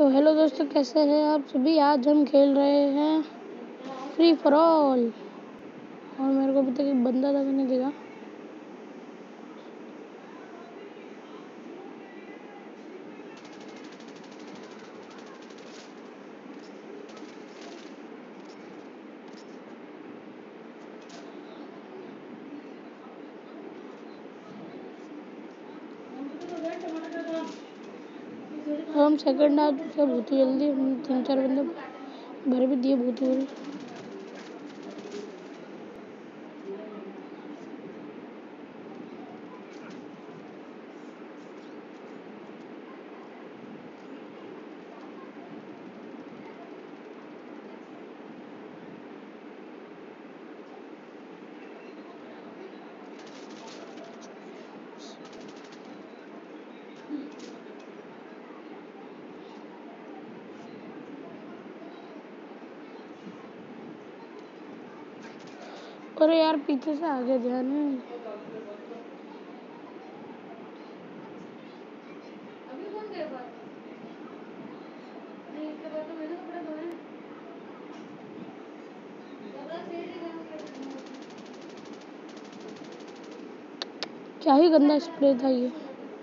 तो हेलो दोस्तों, कैसे हैं आप सभी। आज हम खेल रहे हैं फ्री फॉर ऑल और मेरे को अभी तक एक बंदा तक नहीं दिखा। हम सेकंड आ चुके हैं बहुत ही जल्दी। हम 3-4 बंदे भर भी दिए बहुत ही जल्दी। अरे यार, पीछे से आगे ध्यान है। क्या ही गंदा स्प्रे था ये।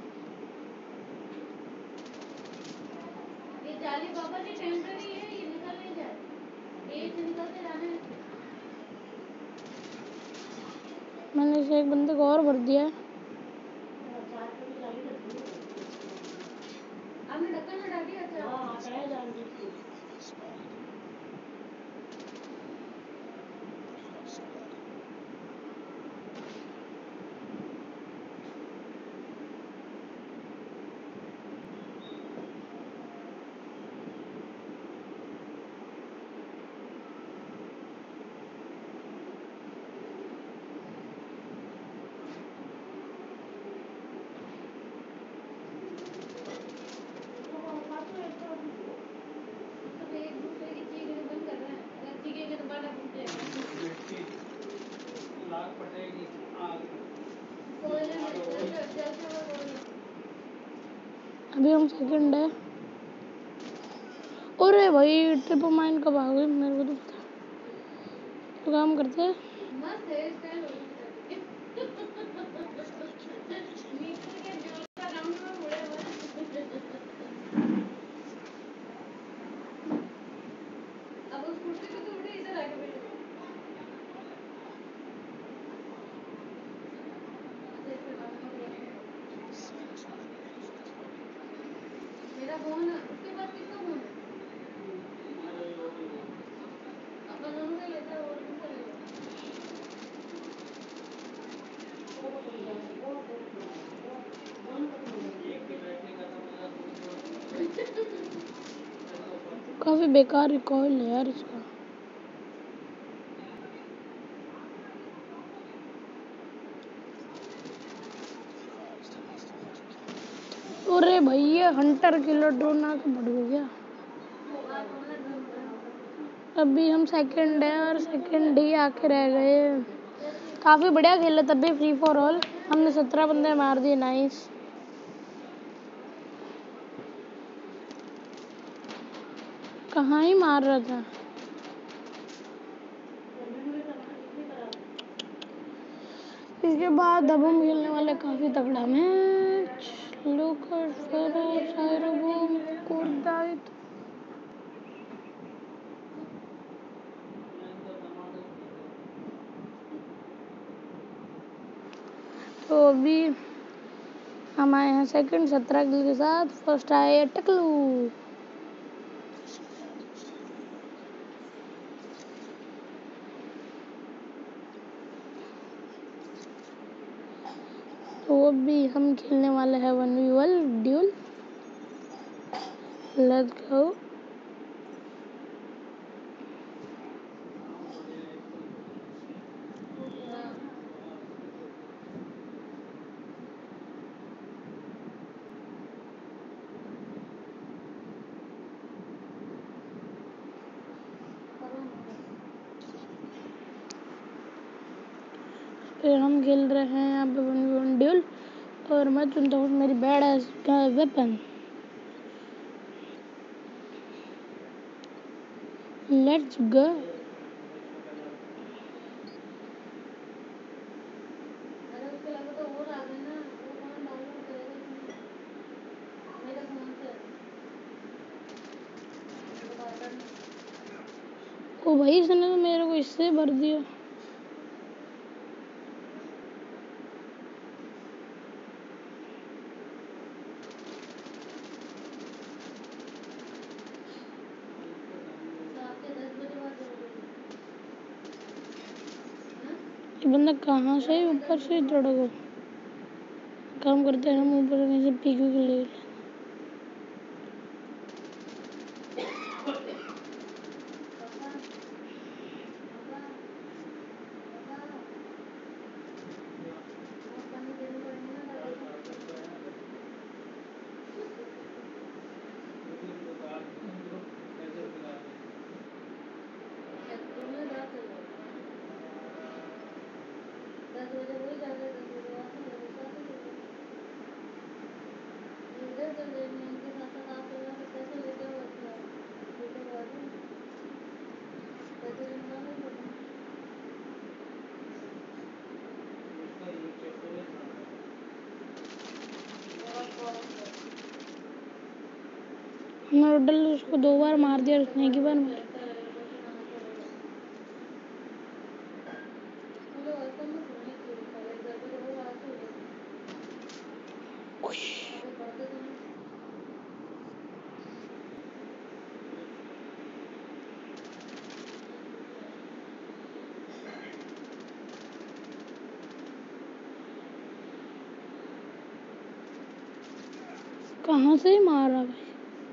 मैंने इसे एक बंदे को और भर दिया है। अभी हम सेकंड है। अरे भाई, ट्रिप माइन कब आ गई मेरे को तो पता। तो काम करते हैं। काफी बेकार रिकॉइल है यार इसका। अरे भाई, ये हंटर किलर ड्रोन आके बढ़ गया। अभी हम सेकंड है और सेकंड ही आके रह गए। काफी बढ़िया खेला तब भी फ्री फॉर ऑल। हमने 17 बंदे मार दिए। नाइस। कहाँ ही मार रहा था। इसके बाद अब हम खेलने वाले काफी तगड़ा मैच। लूकर फेरो साइरोबूम कोर्दाइट। तो अभी हम आए हैं सेकंड 17 किल के साथ। फर्स्ट आए टकलू। तो अभी हम खेलने वाले हैं 1v1 ड्यूल। Let's go. फिर हम खेल रहे हैं यहाँ पे 1v1 ड्यूल और मैं चुनता हूँ मेरी बैड एस का वेपन। Let's go. ओ भाई इसने तो मेरे को इससे भर दिया। ये बंदा कहाँ से ऊपर से चढ़ गया। काम करते हैं हम ऊपर से पीकू के लिए। हमने टोटल उसको 2 बार मार दिया, उसने एक ही बार मारा। कहाँ से मार रहा भाई।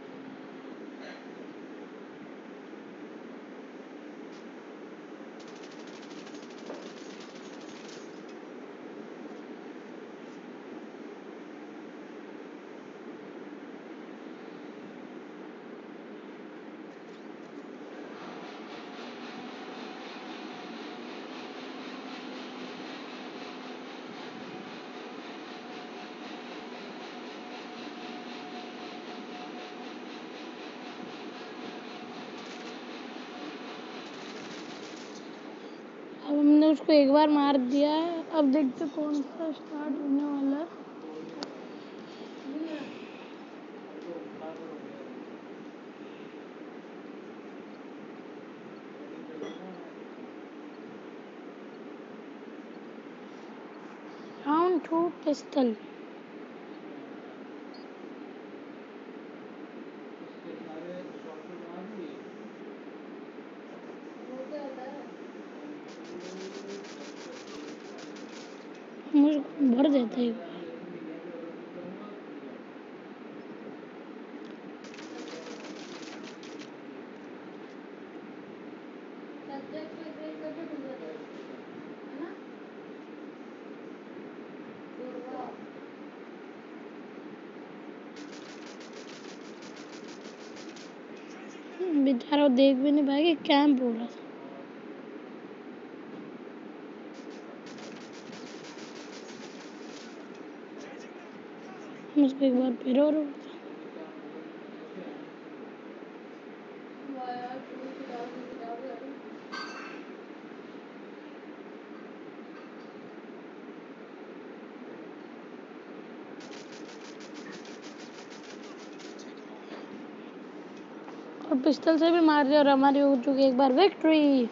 अब हमने उसको एक बार मार दिया है। अब देखते कौन सा स्टार्ट होने वाला है। Round 2 pistol. मुझे भर देता है। बेचारा देख भी नहीं पाएगा, कैंप हो रहा था। उसको एक बार फिर और पिस्टल से भी मार दिया और हमारी हो चुकी एक बार विक्ट्री।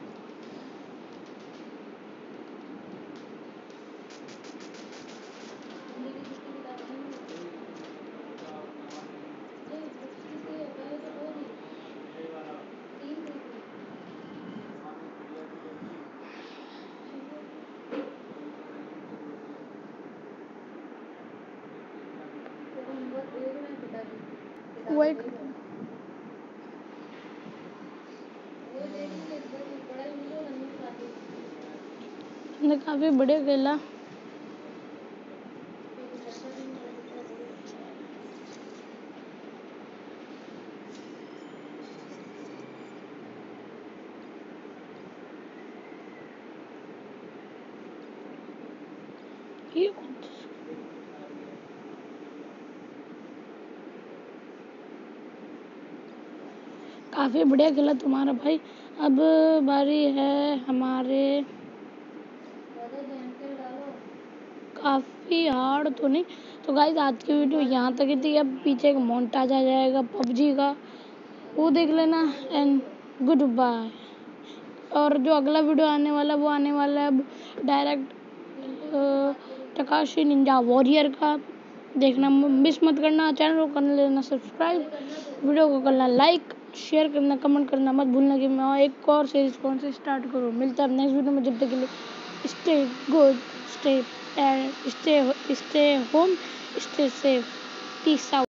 वाइट ने काफी बढ़िया खेला। ये काफ़ी बढ़िया खेला तुम्हारा भाई। अब बारी है हमारे। काफ़ी हार्ड तो नहीं। तो गाइस आज की वीडियो यहाँ तक ही थी। अब पीछे एक मोन्टाज आ जाएगा पबजी का, वो देख लेना। And goodbye. और जो अगला वीडियो आने वाला वो आने वाला है अब डायरेक्ट टकाशी निंजा वॉरियर का। देखना मिस मत करना। चैनल को कर लेना सब्सक्राइब, वीडियो को करना लाइक, शेयर करना, कमेंट करना मत भूलना कि मैं एक और सीरीज कौन से स्टार्ट करूँ। मिलता है नेक्स्ट वीडियो में। जब तक के लिए stay good, stay home, stay safe, peace out.